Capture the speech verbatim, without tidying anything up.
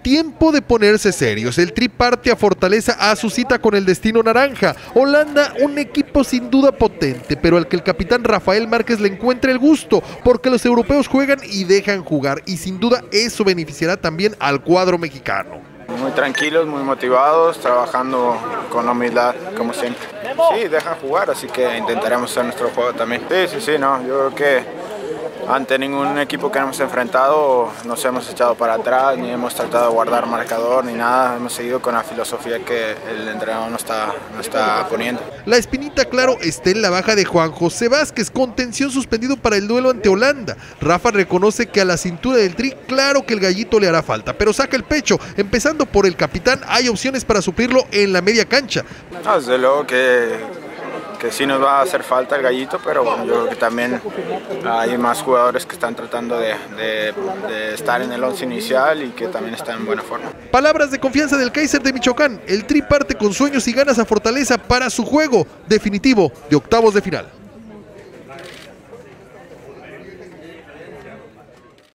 Tiempo de ponerse serios. El Tri parte a Fortaleza a su cita con el destino naranja. Holanda, un equipo sin duda potente, pero al que el capitán Rafael Márquez le encuentra el gusto, porque los europeos juegan y dejan jugar, y sin duda eso beneficiará también al cuadro mexicano. Muy tranquilos, muy motivados, trabajando con humildad, como siempre. Sí, dejan jugar, así que intentaremos hacer nuestro juego también. Sí, sí, sí, no, yo creo que ante ningún equipo que hemos enfrentado nos hemos echado para atrás, ni hemos tratado de guardar marcador, ni nada. Hemos seguido con la filosofía que el entrenador nos está, nos está poniendo. La espinita, claro, está en la baja de Juan José Vázquez, contención suspendido para el duelo ante Holanda. Rafa reconoce que a la cintura del Tri, claro que el gallito le hará falta, pero saca el pecho. Empezando por el capitán, hay opciones para suplirlo en la media cancha. No, desde luego que... que sí nos va a hacer falta el gallito, pero bueno, yo creo que también hay más jugadores que están tratando de, de, de estar en el once inicial y que también están en buena forma. Palabras de confianza del Kaiser de Michoacán. El Tri parte con sueños y ganas a Fortaleza para su juego definitivo de octavos de final.